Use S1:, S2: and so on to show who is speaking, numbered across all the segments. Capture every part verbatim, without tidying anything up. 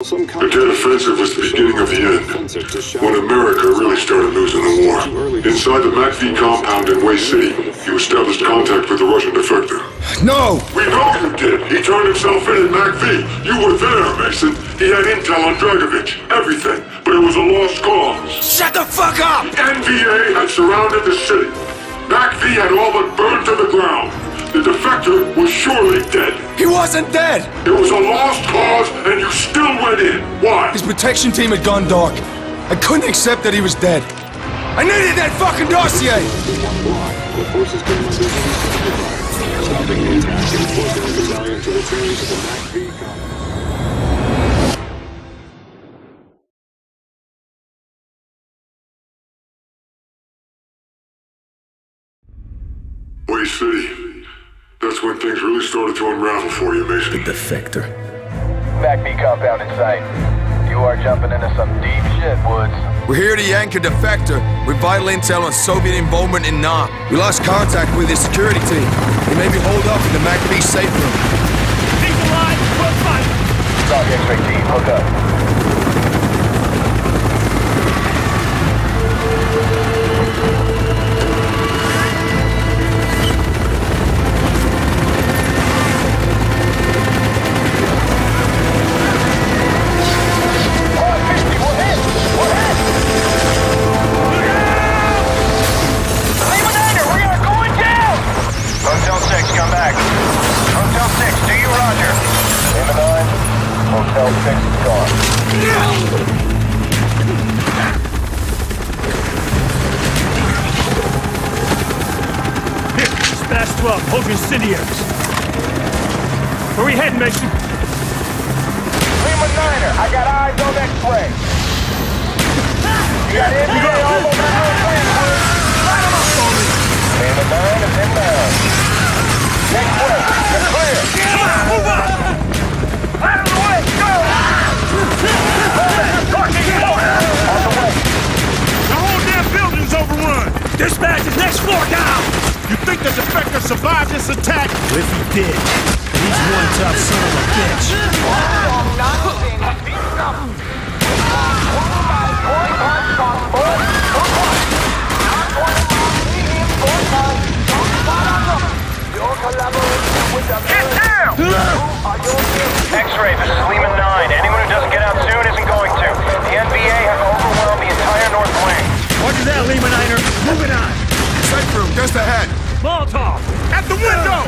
S1: The Tet Offensive was the beginning of the end, when America really started losing the war. Inside the MACV compound in Waste City, you established contact with the Russian defector.
S2: No!
S1: We know you did! He turned himself in at MACV! You were there, Mason! He had intel on Dragovich, everything, but it was a lost cause.
S2: Shut the fuck up!
S1: N V A had surrounded the city. MACV had all but burned to the ground. The defector was surely dead.
S2: He wasn't dead!
S1: It was a lost cause, and you still went in. Why?
S2: His protection team had gone dark. I couldn't accept that he was dead. I needed that fucking dossier!
S3: The forces came under stopping the attack and forcing the battalion to return to the MACV compound.
S1: Waste City. That's when things really started to unravel for you, Mason.
S2: The defector.
S4: MACV compound in sight. You are jumping into some deep shit, Woods.
S2: We're here to yank a defector with vital intel on Soviet involvement in N A. We lost contact with his security team. He may be holed up in the MACV safe room.
S4: He's alive! We'll fight! Talk X-ray team, hook up.
S5: Hold your incendiaries. Where we heading, Mason?
S4: Lima Niner, I got eyes on X-ray. You got N V A all over the airplane, Woods. Light them up for me. Lima nine is inbound. Next way, you're clear.
S5: Come on, move up!
S4: Out of the way, go! Talking order. On the way.
S5: The whole damn building's overrun. Dispatch is next floor down. You think the defector survived this attack? Well, if he did, he's one tough son of a bitch.
S4: Get down! X-ray, this is Lima nine. Anyone who doesn't get out soon isn't going to. The N V A has overwhelmed the entire north wing.
S5: Roger that, Lima Niner. Moving on.
S2: Safe room, just ahead.
S5: Molotov! At the window!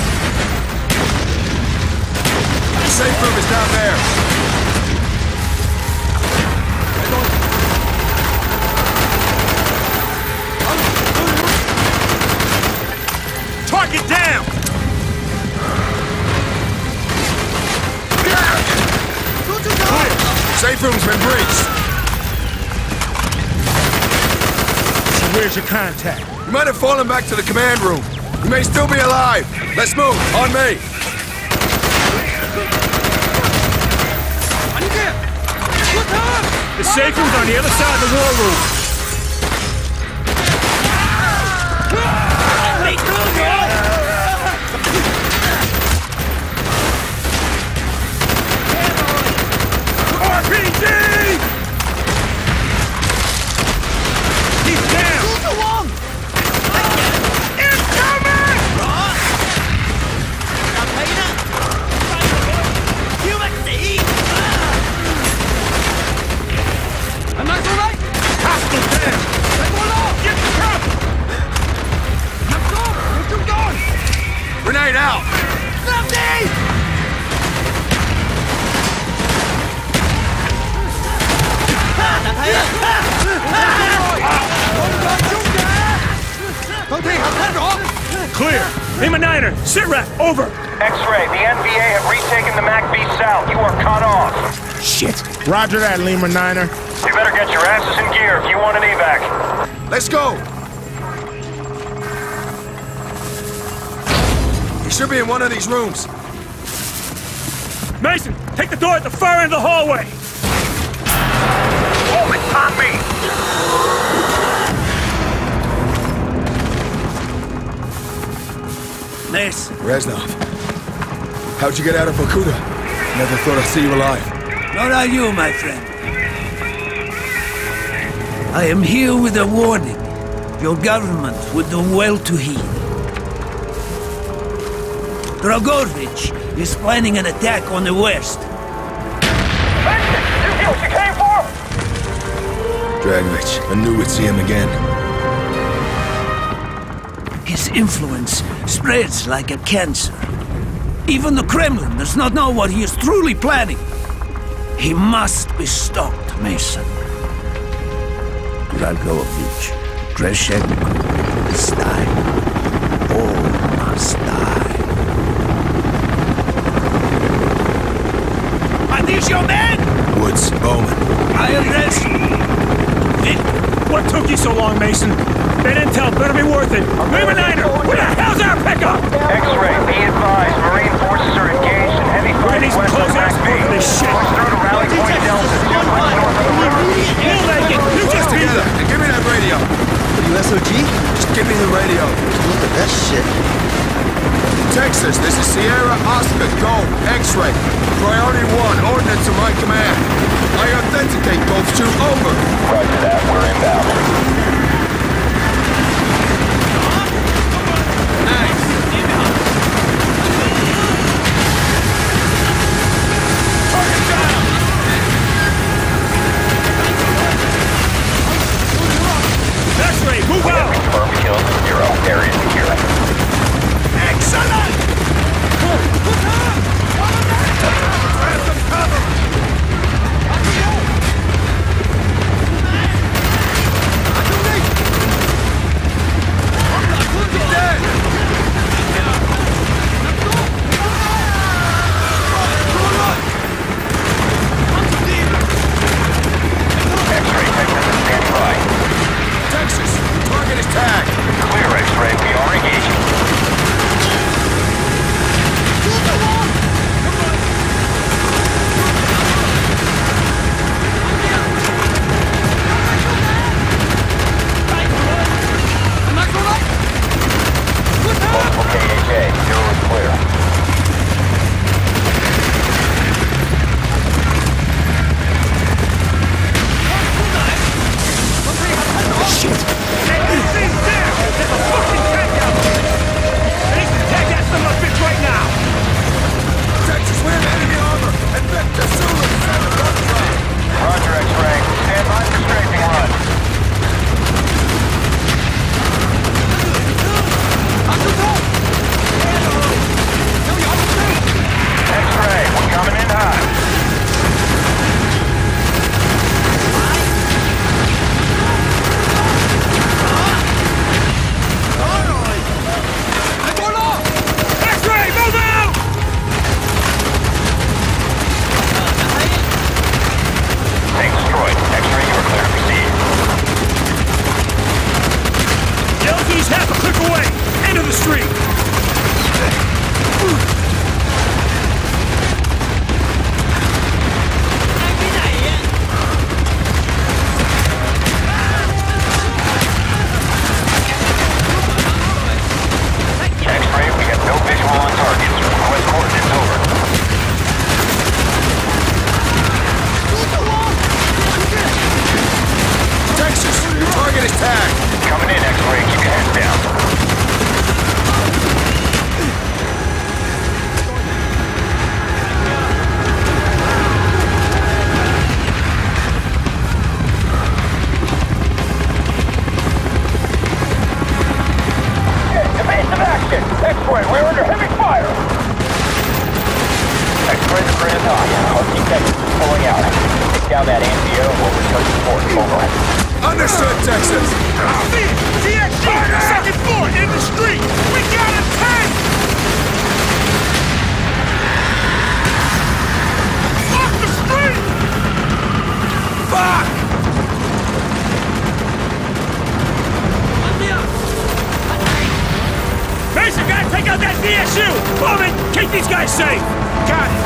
S2: The safe room is down there.
S5: Target down!
S2: Safe room's been breached.
S5: So where's your contact?
S2: You might have fallen back to the command room. You may still be alive. Let's move. On me.
S5: The safe room's on the other side of the war room. R P G! He's down!
S2: Grenade out!
S5: Clear! Lima Niner, sit rep, over!
S4: X-ray, the N V A have retaken the MACV South. You are cut off.
S5: Shit! Roger that, Lima Niner.
S4: You better get your asses in gear if you want an evac.
S2: Let's go! He should be in one of these rooms.
S5: Mason, take the door at the far end of the hallway!
S4: Hold it, on me!
S5: Nice.
S2: Reznov, how'd you get out of Vorkuta? Never thought I'd see you alive.
S6: What are you, my friend? I am here with a warning. Your government would do well to heed. Dragovich is planning an attack on the west.
S4: Vincent! You get what you came for?
S2: Dragovich, I knew we'd see him again.
S6: His influence spreads like a cancer. Even the Kremlin does not know what he is truly planning. He must be stopped, Mason. Dragovich, Greshchenko, Stein, all must die. Are these your men?
S2: Woods, Bowman.
S6: I arrest you. Victor.
S5: What took you so long, Mason? That intel better be worth it. Lehman Niner, where the hell's our pickup?
S4: X-ray, be advised. Marine forces are engaged in heavy
S5: Where
S4: fighting
S5: these
S4: west of
S5: close ass
S4: McPhee.
S5: for this shit?
S4: Push through to Rally Point Delta, just west north of the river.
S5: We'll make it. You
S2: Just
S5: just be
S2: together, and give me that radio.
S7: What are you, S O G?
S2: Just give me the radio.
S7: Look at that shit.
S2: Texas, this is Sierra Oscar, go, X-ray. Priority one, ordnance to my command. I authenticate Gulf two, over.
S4: Roger that, we're inbound.
S5: X-ray, move out!
S4: Confirm kill zero, area secure.
S5: Excellent! Grab some cover!
S4: X-ray, Texas, stand by.
S2: Texas, target is tagged.
S4: Clear, X-ray, we are engaging. Multiple K H A, zero is clear.
S2: Texas, we have enemy armor, and Victor Zulu is on the gun track.
S4: Roger, X-ray. Stand by for strafing run. X-ray, we're coming in hot.
S5: X-ray, move out!
S4: Tank destroyed. X-ray, you are clear to proceed.
S5: Yelki's half a click away. End of the street.
S4: X-ray, we got no visual on targets. Request coordinates over.
S2: Texas, your target is tagged.
S4: Coming in, X-ray. Keep your heads down. Evasive action! X-ray, we're under heavy fire! X-ray, the grid is hot. Our team Texas is pulling out. Take down that A M D O and we'll return support. Over.
S2: Understood, Texas.
S5: T X G, second floor, in the street. We got a tank! Fuck the street!
S2: Fuck!
S5: Mason, gotta take out that V S U! Bowman, keep these guys safe! Got it!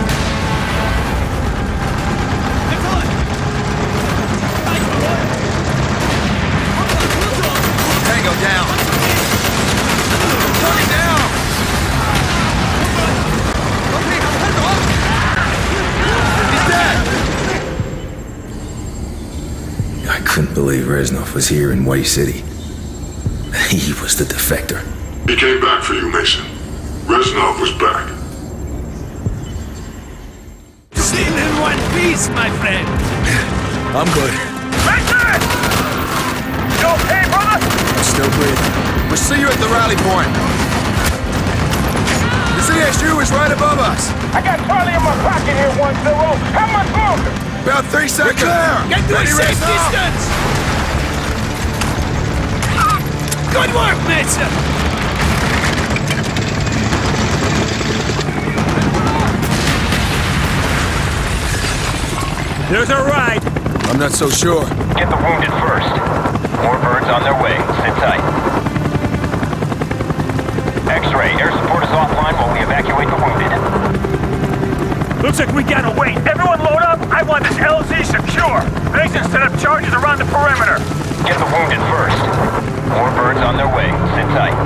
S2: Tango down. Target down. He's dead. couldn't believe Reznov was here in Way City. He was the defector.
S1: He came back for you, Mason. Reznov was back.
S6: Still in one piece, my friend.
S2: I'm good.
S4: Mason! You okay, brother?
S2: I'm still breathing. We'll see you at the rally point. The C S U is right above us.
S4: I got Charlie in my pocket here, one zero. How much longer?
S2: About three seconds. Clear.
S6: Get to a
S2: Ready,
S6: safe
S2: Reznov?
S6: distance! Good work, Mason!
S5: There's a ride.
S2: I'm not so sure.
S4: Get the wounded first. More birds on their way. Sit tight. X-ray, air support is offline while we evacuate the wounded.
S5: Looks like we gotta wait. Everyone load up. I want this L Z secure. Mason set up charges around the perimeter.
S4: Get the wounded first. More birds on their way. Sit tight.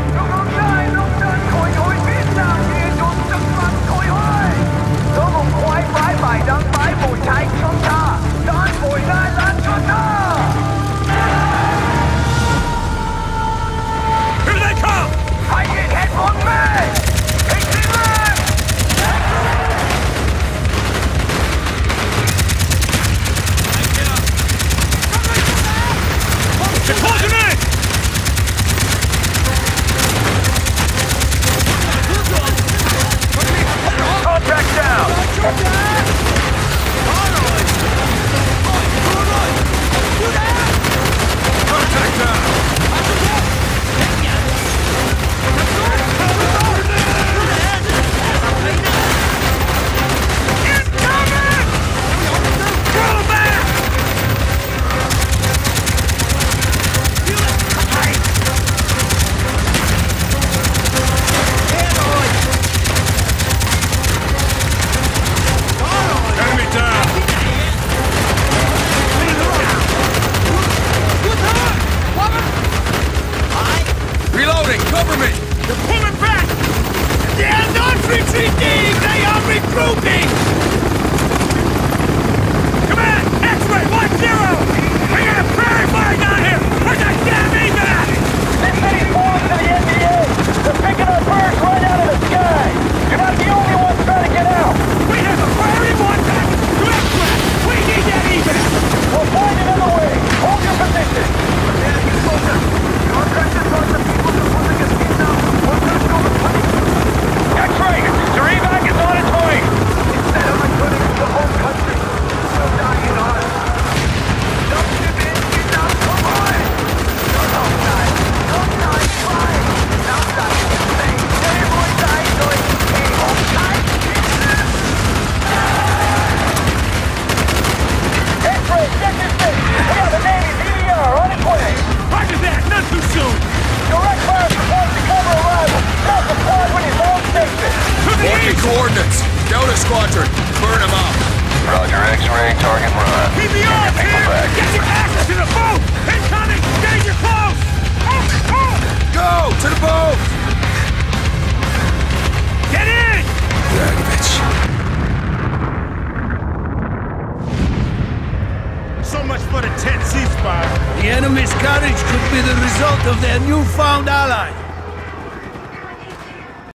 S5: Here they come! They're closing in!
S4: Contact down!
S2: Contact down.
S5: Go back! Enemy down!
S2: Reloading. Cover me.
S5: They're pulling back!
S6: They are not retreating! They are regrouping!
S5: Come on! X-ray one zero! We got a prairie fire down here! Where's that damn evac?
S4: This city's falling to the N B A! They're picking up birds right out of the sky! You're not the only ones trying to get out!
S5: We have a prairie one back to X-ray! We need that evac!
S4: We'll find another way! Hold your position! X-ray! Your evac is on its way! Instead of returning to the home country, you'll die in ours. Don't give in, you know, come on! Don't outside, don't die flying! Outside, say, everyone dies going to pay home time! X-ray, check your state! We have a Navy V D R on its way!
S5: Roger that! Not too soon!
S4: Direct fire supposed to cover arrival! Now supply when he's on station!
S5: To the
S2: Marking
S5: east!
S2: coordinates. Delta Squadron. Burn them up.
S4: Roger, X-ray, target run.
S5: Keep the arms here! Get your asses to the boat! Incoming! Danger close! Move! Move!
S2: Go to the boat.
S5: Get in!
S2: Dragovich.
S5: So much for the tense ceasefire.
S6: The enemy's courage could be the result of their newfound ally.